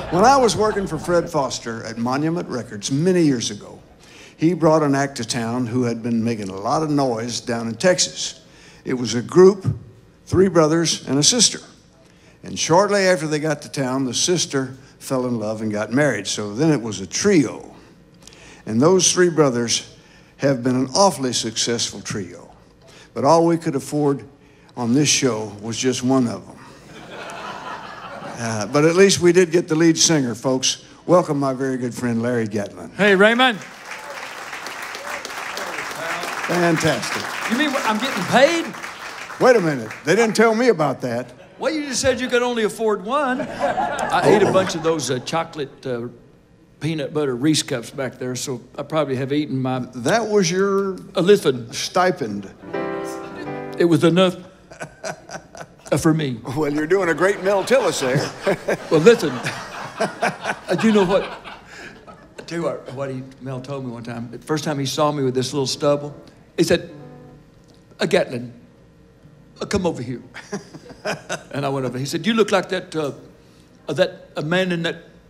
When I was working for Fred Foster at Monument Records many years ago, he brought an act to town who had been making a lot of noise down in Texas. It was a group, 3 brothers and a sister. And shortly after they got to town, the sister fell in love and got married. So then it was a trio. And those 3 brothers have been an awfully successful trio. But all we could afford on this show was just one of them. But at least we did get the lead singer, folks. Welcome my very good friend, Larry Gatlin. Hey, Raymond. Fantastic. You mean I'm getting paid? Wait a minute. They didn't tell me about that. Well, you just said you could only afford one. I ate a bunch of those chocolate peanut butter Reese cups back there, so I probably have eaten my... That was your... stipend. It was enough for me. Well, you're doing a great Mel Tillis there. Well, listen. You know what? I tell you what Mel told me one time. The first time he saw me with this little stubble, he said, Gatlin, come over here. And I went over. He said, you look like a man in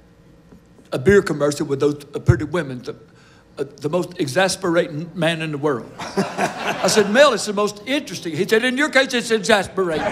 a beer commercial with those pretty women, the most exasperating man in the world. I said, Mel, it's the most interesting. He said, in your case, it's exasperating.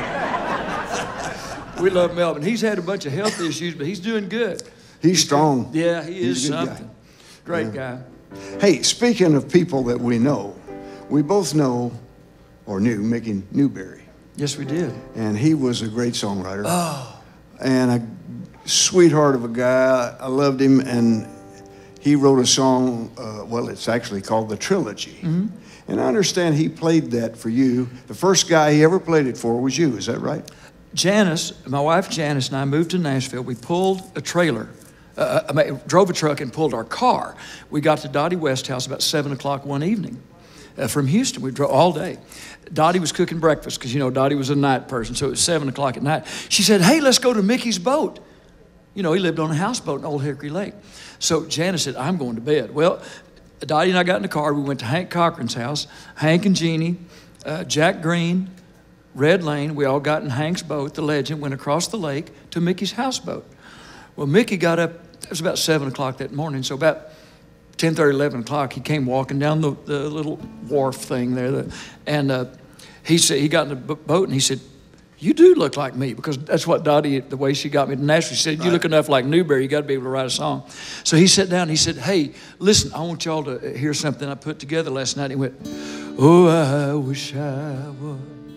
We love Melvin. He's had a bunch of health issues, but he's doing good. He's strong. Yeah, he is something. Guy. Great guy. Hey, speaking of people that we know, we both know, or knew, Mickey Newberry. Yes, we did. And he was a great songwriter. Oh. And a sweetheart of a guy. I loved him, and he wrote a song, well, it's actually called the Trilogy. Mm-hmm. And I understand he played that for you. The first guy he ever played it for was you, is that right? Janice, my wife Janice and I moved to Nashville. We pulled a trailer, drove a truck and pulled our car. We got to Dottie West House about 7 o'clock one evening from Houston. We drove all day. Dottie was cooking breakfast because, you know, Dottie was a night person, so it was 7 o'clock at night. She said, hey, let's go to Mickey's boat. You know, he lived on a houseboat in Old Hickory Lake. So Janice said, I'm going to bed. Well, Dottie and I got in the car. We went to Hank Cochran's house. Hank and Jeannie, Jack Green, Red Lane, we all got in Hank's boat, the Legend, went across the lake to Mickey's houseboat. Well, Mickey got up, it was about 7 o'clock that morning, so about 10:30, 11 o'clock, he came walking down the little wharf thing there, and he said, he got in the boat and he said, you do look like me, because that's what Dottie, the way she got me to Nashville, she said, you look enough like Newberry, you got to be able to write a song. So he sat down and he said, hey, listen, I want y'all to hear something I put together last night. He went, oh, I wish I was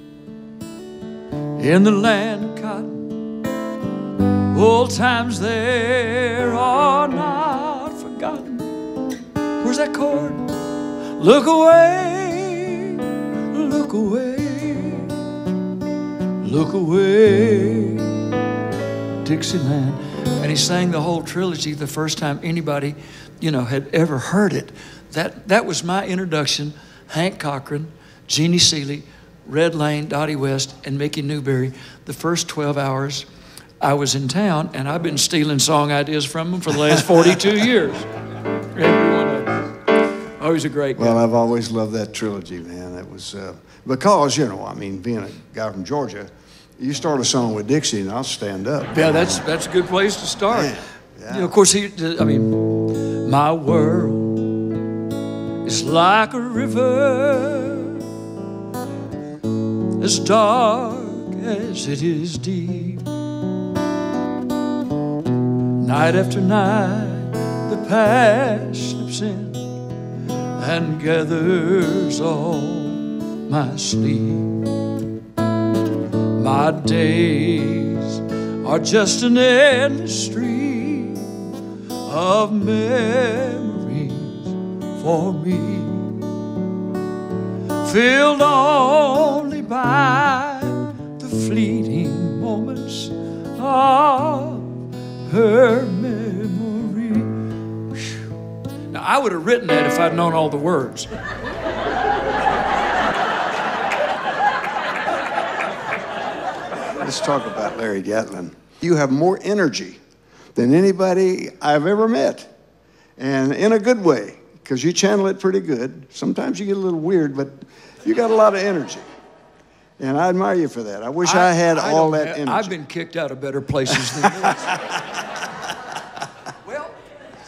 in the land of cotton. Old times there are not forgotten. Where's that chord? Look away, look away, look away, Dixieland. And he sang the whole trilogy the first time anybody, you know, had ever heard it. That was my introduction. Hank Cochran, Jeannie Seeley, Red Lane, Dottie West, and Mickey Newberry. The first 12 hours I was in town, and I've been stealing song ideas from them for the last 42 years. Every one of them. Oh, he's a great guy. Well, I've always loved that trilogy, man. That was, because, you know, I mean, being a guy from Georgia, you start a song with Dixie and I'll stand up. Yeah, that's a good place to start. Man, yeah. You know, of course, my world is like a river, as dark as it is deep. Night after night, the past slips in and gathers all my sleep. My days are just an endless stream of memories for me, filled only by the fleeting moments of her memory. Whew. Now, I would have written that if I'd known all the words. Let's talk about Larry Gatlin. You have more energy than anybody I've ever met, and in a good way, because you channel it pretty good. Sometimes you get a little weird, but you got a lot of energy. And I admire you for that. I wish I had all that energy. I've been kicked out of better places than this.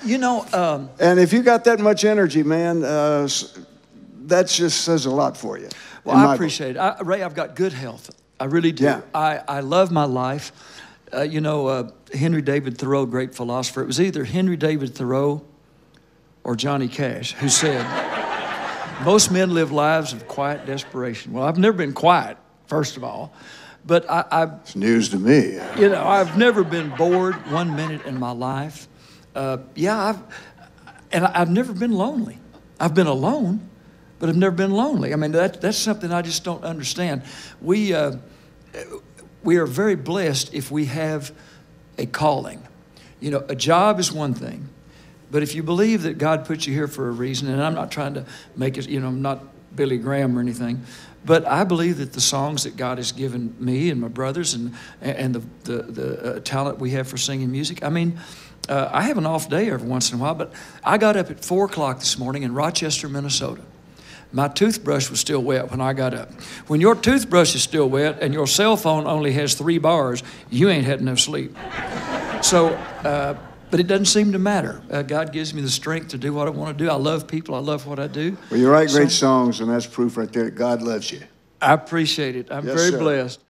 You know, and if you got that much energy, man, that just says a lot for you. well, I appreciate it. Ray, I've got good health. I really do. Yeah. I love my life. You know, Henry David Thoreau, great philosopher, it was either Henry David Thoreau or Johnny Cash who said, most men live lives of quiet desperation. Well, I've never been quiet, first of all, but it's news to me. You know, I've never been bored 1 minute in my life. I've never been lonely. I've been alone, but I've never been lonely. I mean, that's something I just don't understand. We are very blessed if we have a calling. You know, a job is one thing, but if you believe that God put you here for a reason, and I'm not trying to make it, you know, I'm not Billy Graham or anything, but I believe that the songs that God has given me and my brothers and the talent we have for singing music, I mean, I have an off day every once in a while, but I got up at 4 o'clock this morning in Rochester, Minnesota. My toothbrush was still wet when I got up. When your toothbrush is still wet and your cell phone only has 3 bars, you ain't had enough sleep. So, but it doesn't seem to matter. God gives me the strength to do what I want to do. I love people. I love what I do. Well, you write great songs, and that's proof right there that God loves you. I appreciate it. I'm Yes, very sir. blessed.